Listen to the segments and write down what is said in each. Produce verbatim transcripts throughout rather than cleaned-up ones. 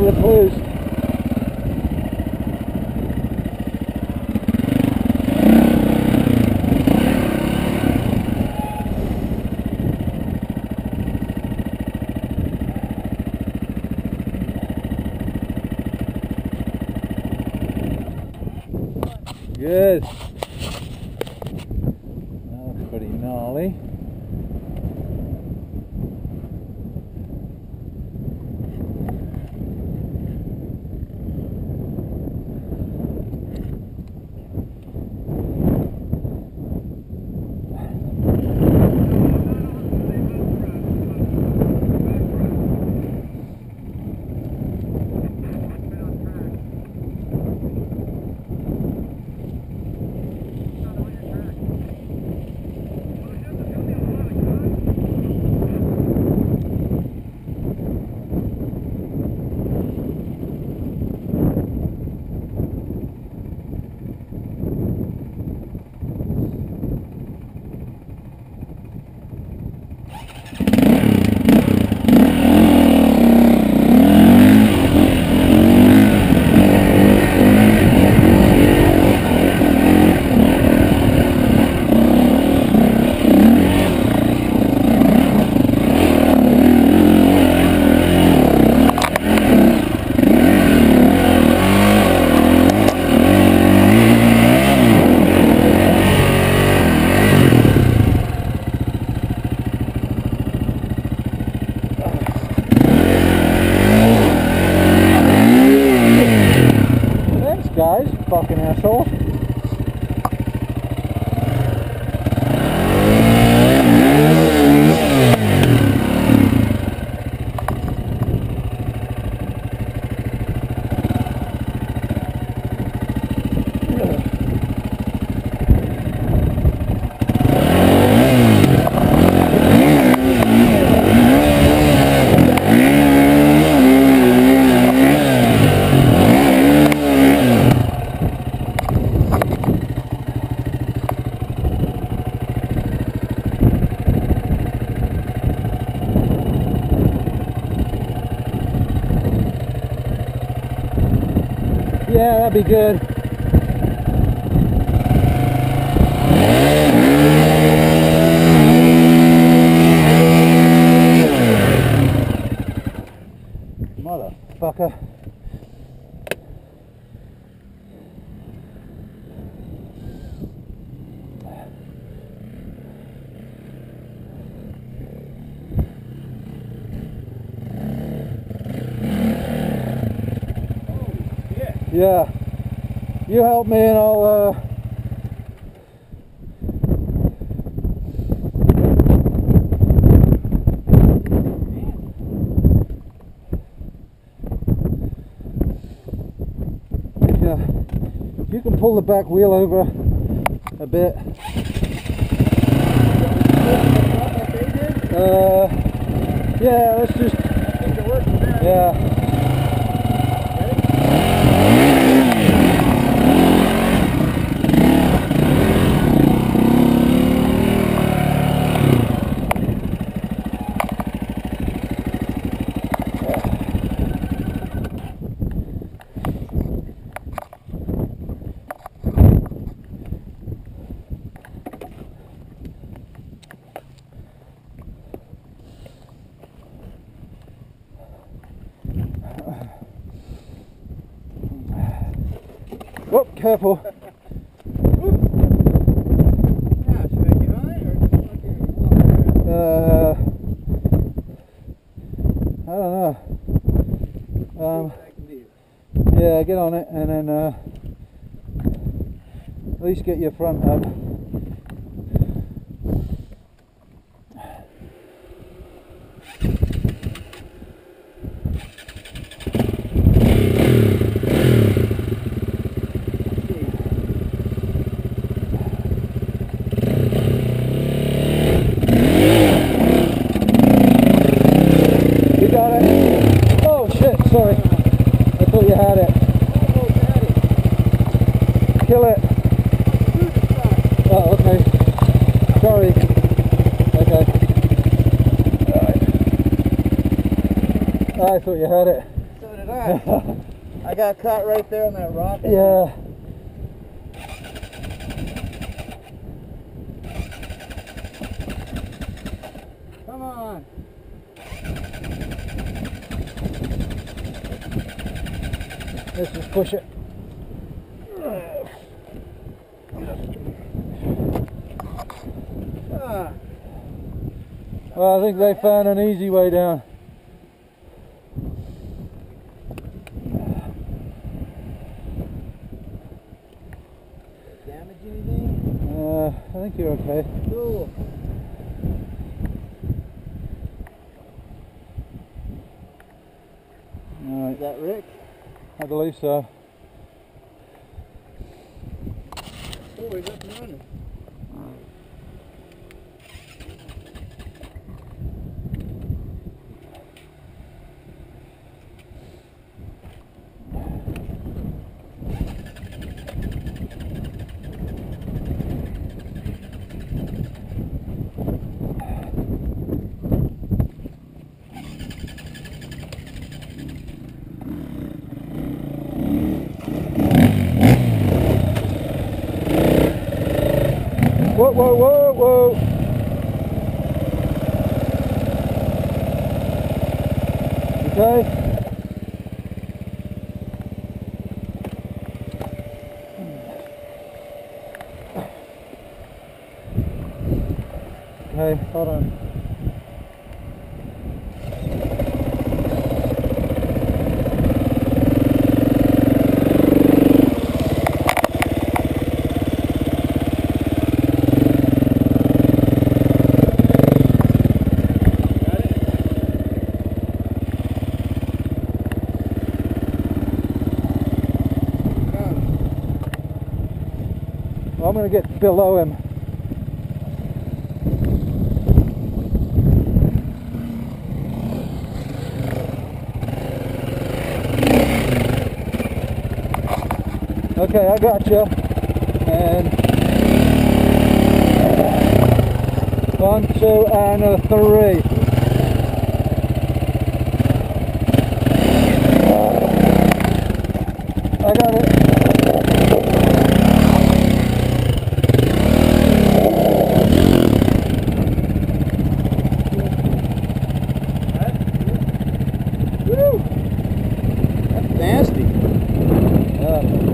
rip loose. Good. That looks pretty gnarly. Guys, fucking asshole. Yeah, that'd be good. Motherfucker. Yeah, you help me and I'll uh yeah, you can pull the back wheel over a bit. Uh yeah, let's just yeah. Oh, careful. Uh, I don't know. Um, yeah, get on it and then uh, at least get your front up. Sorry, I thought you had it. Kill it. Oh, okay. Sorry. Okay. Right. I thought you had it. So did I. God. I got caught right there on that rock. Yeah. Come on. Let's just push it. Ah. Well, I think they found an easy way down. Damage anything? Uh, I think you're okay. Cool. All right. Is that Rick? I believe so. Oh, he's up and running. Whoa, whoa, whoa, whoa. Okay. Okay, hold on. Well, I'm going to get below him. Okay, I got you. And one, two, and a three. I got it. Woo! That's nasty. Yeah.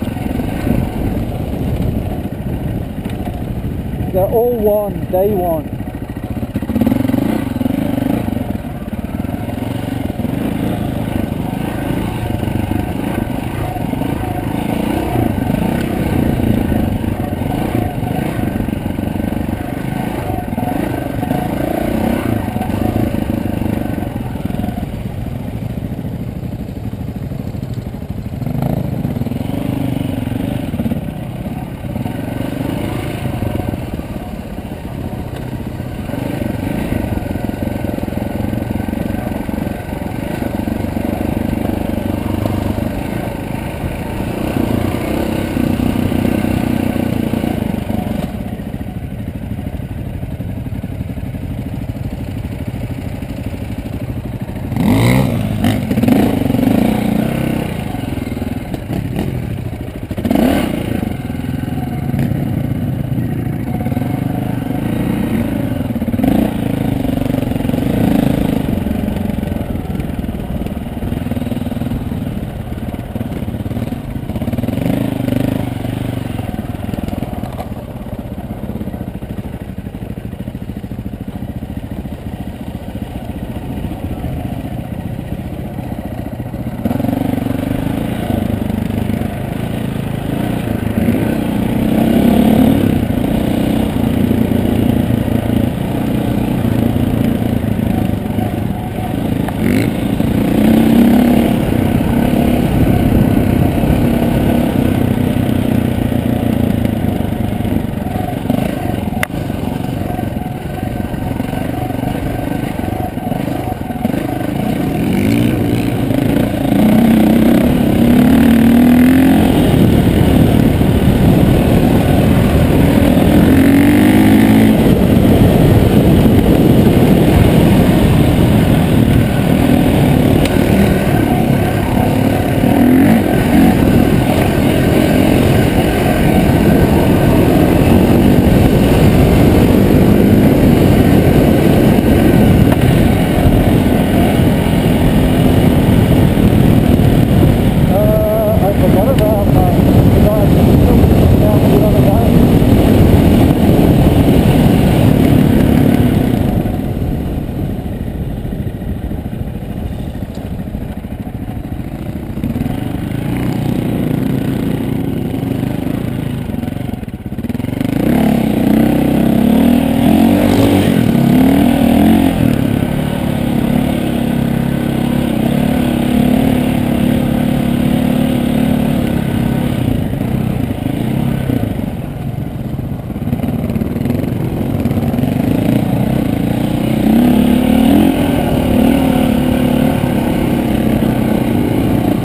They're all one, day one.